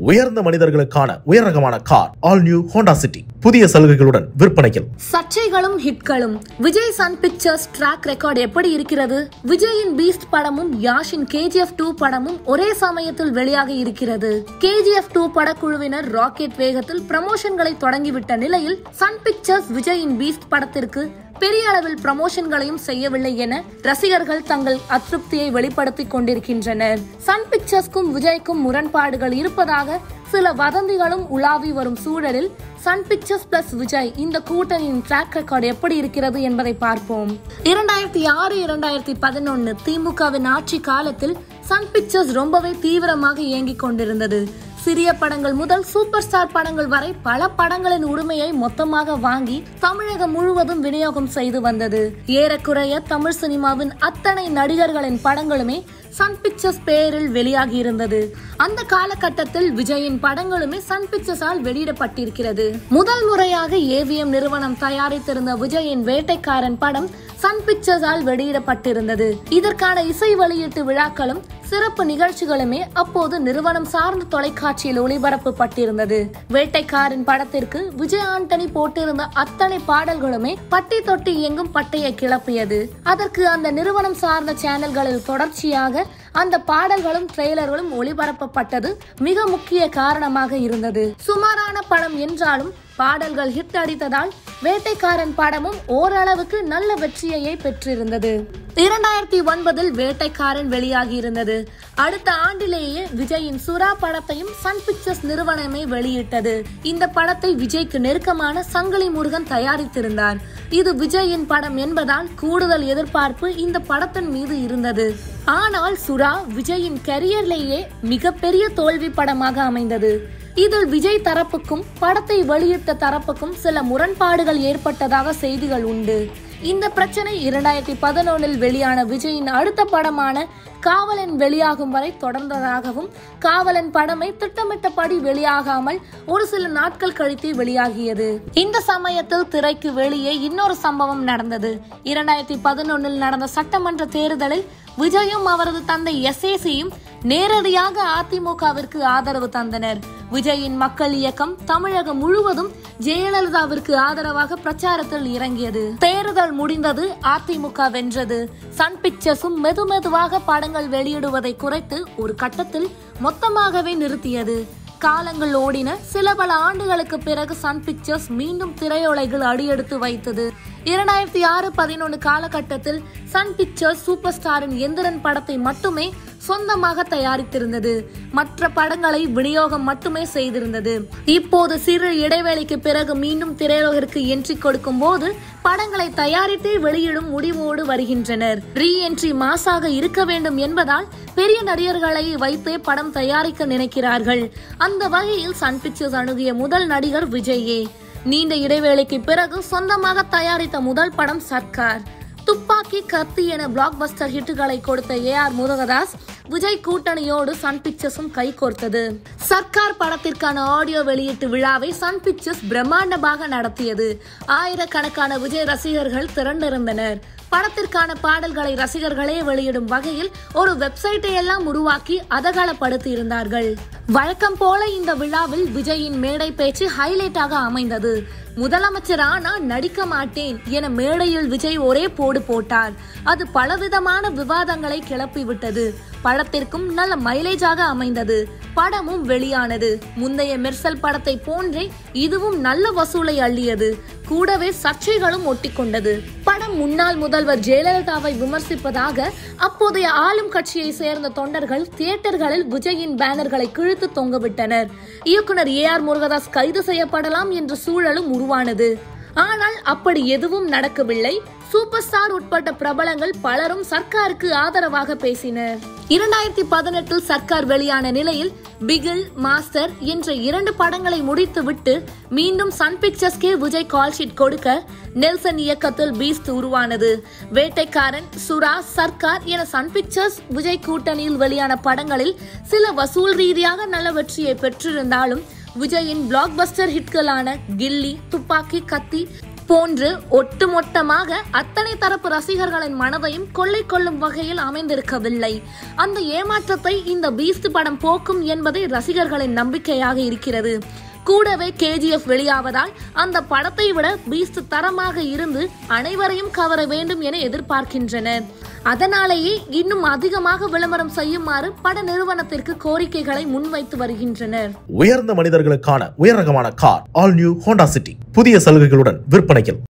உயர்ந்த மனிதர்களுக்கான உயர்ரகமான car all new Honda City புதிய சலுகைகளுடன் விற்பனையில். சர்ச்சைகளும் ஹிட்களும். Vijay Sun Pictures track record எப்படி இருக்கிறது? விஜயின் பீஸ்ட் படமும் யாஷின் KGF 2 படமும் ஒரே சமயத்தில் வெளியாக இருக்கிறது. KGF 2 படக்குழுவினர் ராக்கெட் வேகத்தில் ப்ரமோஷன்களை தொடங்கிவிட்ட நிலையில் சன் பிக்சர்ஸ் விஜயின் பீஸ்ட் படத்திற்கு பெரிய அளவில் ப்ரமோஷன்களையும் செய்யவில்லை என ரசிகர்கள் தங்கள் அதிருப்தியை வெளிப்படுத்திக் கொண்டிருக்கின்றனர். சன் பிக்சர்ஸ்க்கும் விஜய்க்கும் முரண்பாடுகள் இருப்பதாக சில வதந்திகளும் உலாவி வரும் சூழலில் சன் பிக்சர்ஸ் பிளஸ் விஜய் இந்த கூட்டணியின் ட்ராக் ரெக்கார்டு எப்படி இருக்கிறது என்பதை பார்ப்போம். 2006-2011 திமுகவின் ஆட்சி காலத்தில் சன் பிக்சர்ஸ் ரொம்பவே தீவிரமாக இயங்கிக் கொண்டிருந்தது. சிறிய படங்கள் முதல் சூப்பர் ஸ்டார் படங்கள் வரை பல படங்களின் உரிமையை மொத்தமாக வாங்கி தமிழகம் முழுவதும் விநியோகம் செய்து வந்தது. ஏறக்குறைய தமிழ் சினிமாவின் அத்தனை நடிகர்களின் படங்களுமே சன் பிக்சர்ஸ் பெயரில் வெளியாகி இருந்தது. அந்த காலகட்டத்தில் விஜயின் படங்களுமே சன் பிக்சர்ஸால் வெளியிடப்பட்டிருக்கிறது. முதல் முறையாக AVM நிறுவனம் தயாரித்திருந்த விஜயின் வேட்டைக்காரன் படம் சன் பிக்சர்ஸால் வெளியிடப்பட்டிருந்தது. இதற்கான இசை வெளியீட்டு விழாக்களும் சிறப்பு நிகழ்ச்சிகளுமே அப்போது நிறுவனம் சார்ந்த தொலைக்காட்சியில் ஒளிபரப்பப்பட்டிருந்தது. வேட்டைக்காரன் படத்திற்கு விஜய் ஆண்டனி போட்டிருந்த அத்தனை பாடல்களுமே பட்டி தொட்டி எங்கும் பட்டையை கிளப்பியது. அதற்கு அந்த நிறுவனம் சார்ந்த சேனல்களில் தொடர்ச்சியாக அந்த பாடல்களும் ட்ரெய்லர்களும் ஒளிபரப்பப்பட்டது மிக முக்கிய காரணமாக இருந்தது. சுமாரான படம் என்றாலும் பாடல்கள் ஹிட் அடித்ததால் வேட்டைக்காரன் படமும் ஓரளவுக்கு நல்ல வெற்றியை பெற்றிருந்தது. 2009 வேட்டைக்காரன் வெளியாகி இருந்தது. அடுத்த ஆண்டிலேயே விஜயின் சுறா படத்தையும் சன் பிக்சர்ஸ் நிறுவனமே வெளியிட்டது. இந்த படத்தை விஜய்க்கு நெருக்கமான சங்கிலி முருகன் தயாரித்திருந்தார். இது விஜயின் படம் என்பதால் கூடுதல் எதிர்பார்ப்பு இந்த படத்தின் மீது இருந்தது. ஆனால் சுறா விஜயின் கரியர்லேயே மிகப்பெரிய தோல்வி படமாக அமைந்தது. இதில் விஜய் தரப்புக்கும் படத்தை வெளியிட்ட தரப்புக்கும் சில முரண்பாடுகள் ஏற்பட்டதாக செய்திகள் உண்டு. இந்த பிரச்சனை 2011 வெளியான விஜயின் அடுத்த படமான காவலன் வெளியாகும் வரை தொடர்ந்ததாகவும் காவலன் படமே திட்டமிட்டபடி வெளியாகாமல் ஒரு சில நாட்கள் கழித்து வெளியாகியது. இந்த சமயத்தில் திரைக்கு வெளியே இன்னொரு சம்பவம் நடந்தது. 2011 நடந்த சட்டமன்ற தேர்தலில் விஜயும் அவரது தந்தை SACயும் நேரடியாக அதிமுகவிற்கு ஆதரவு தந்தனர். விஜயின் மக்கள் இயக்கம் தமிழகம் முழுவதும் ஜெயலலிதாவிற்கு ஆதரவாக பிரச்சாரத்தில் இறங்கியது. தேர்தல் முடிந்தது, அதிமுக வென்றது. சன் பிக்சர்ஸும் மெதுமெதுவாக படங்கள் வெளியிடுவதை குறைத்து ஒரு கட்டத்தில் மொத்தமாகவே நிறுத்தியது. காலங்கள் ஓடின. சில பல ஆண்டுகளுக்கு பிறகு சன் பிக்சர்ஸ் மீண்டும் திரையுலகில் அடியெடுத்து வைத்தது. 2006-11 காலகட்டத்தில் சன் பிக்சர்ஸ் சூப்பர் ஸ்டாரின் எந்திரன் படத்தை மட்டுமே சொந்தமாக தயாரித்திருந்தது. மற்ற படங்களை விநியோகம் மட்டுமே செய்திருந்தது. இப்போது சிறு இடைவேளைக்கு பிறகு மீண்டும் திரையுலகிற்கு என்ட்ரி கொடுக்கும் போது படங்களை தயாரித்தே வெளியிடும் முடிவோடு வருகின்றனர். ரீ என்ட்ரி மாசாக இருக்க வேண்டும் என்பதால் பெரிய நடிகர்களை வைத்தே படம் தயாரிக்க நினைக்கிறார்கள். அந்த வகையில் சன் பிக்சர்ஸ் அணுகிய முதல் நடிகர் விஜயே. நீண்ட இடைவேளைக்கு பிறகு சொந்தமாக தயாரித்த முதல் படம் சர்க்கார். துப்பாக்கி, கத்தி என பிளாக் பஸ்டர் ஹிட்டுகளை கொடுத்த AR முருகதாஸ் விஜய் கூட்டணியோடு சன் பிக்சர்ஸும் கைகோர்த்தது. சர்க்கார் படத்திற்கான ஆடியோ வெளியீட்டு விழாவை சன் பிக்சர்ஸ் பிரம்மாண்டமாக நடத்தியது. ஆயிரக்கணக்கான விஜய் ரசிகர்கள் திரண்டிருந்தனர். படத்திற்கான பாடல்களை ரசிகர்களே வெளியிடும் வகையில் ஒரு வெப்சைட்டை எல்லாம் உருவாக்கி அதகலப்படுத்தி இருந்தார்கள். வழக்கம் போல இந்த விழாவில் விஜயின் மேடை பேச்சு ஹைலைட்டாக அமைந்தது. முதலமைச்சர் ஆனா நடிக்க மாட்டேன் என மேடையில் விஜய் ஒரே போடு போட்டார். அது பலவிதமான விவாதங்களை கிளப்பிவிட்டது. படத்திற்கும் நல்ல மைலேஜாக அமைந்தது. படமும் வெளியானது. முந்தைய மெர்சல் படத்தை போன்றே இதுவும் நல்ல வசூலை அள்ளியது. கூடவே சர்ச்சைகளும் ஒட்டிக்கொண்டது. படம் முன்னாள் முதல்வர் ஜெயலலிதாவை விமர்சிப்பதாக அப்போதைய ஆளும் கட்சியை சேர்ந்த தொண்டர்கள் தியேட்டர்களில் விஜயின் பேனர்களை கிழித்து தொங்கவிட்டனர். இயக்குனர் AR முருகதாஸ் கைது செய்யப்படலாம் என்ற சூழலும் உருவானது. ஆனால் அப்படி எதுவும் நடக்கவில்லை. சூப்பர் ஸ்டார் உட்பட்ட பிரபலங்கள் பலரும் சர்க்காருக்கு ஆதரவாக பேசினர். 2018 சர்க்கார் வெளியான நிலையில் பிகில், மாஸ்டர் என்ற 2 படங்களை முடித்துவிட்டு மீண்டும் சன் பிக்சர்ஸ்கே விஜய் கால் ஷீட் கொடுக்க நெல்சன் இயக்கத்தில் பீஸ்ட் உருவானது. வேட்டைக்காரன், சுறா, சர்க்கார் என சன் பிக்சர்ஸ் விஜய் கூட்டணியில் வெளியான படங்களில் சில வசூல் ரீதியாக நல்ல வெற்றியை பெற்றிருந்தாலும் விஜயின் பிளாக் பஸ்டர் ஹிட்களான கில்லி, துப்பாக்கி, கத்தி போன்று ஒட்டுமொத்தமாக அத்தனை தரப்பு ரசிகர்களின் மனதையும் கொள்ளை கொள்ளும் வகையில் அமைந்திருக்கவில்லை. அந்த ஏமாற்றத்தை இந்த பீஸ்ட் படம் போக்கும் என்பதே ரசிகர்களின் நம்பிக்கையாக இருக்கிறது. கூடவே KGF வெளியாவதால் அந்த படத்தை விட பீஸ்ட் தரமாக இருந்து அனைவரையும் கவர வேண்டும் என எதிர்பார்க்கின்றனர். அதனாலேயே இன்னும் அதிகமாக விளம்பரம் செய்யுமாறு பட நிறுவனத்திற்கு கோரிக்கைகளை முன்வைத்து வருகின்றனர். உயர்ந்த மனிதர்களுக்கான உயர் ரகமான car all new Honda City புதிய சலுகைகளுடன் விற்பனையில்.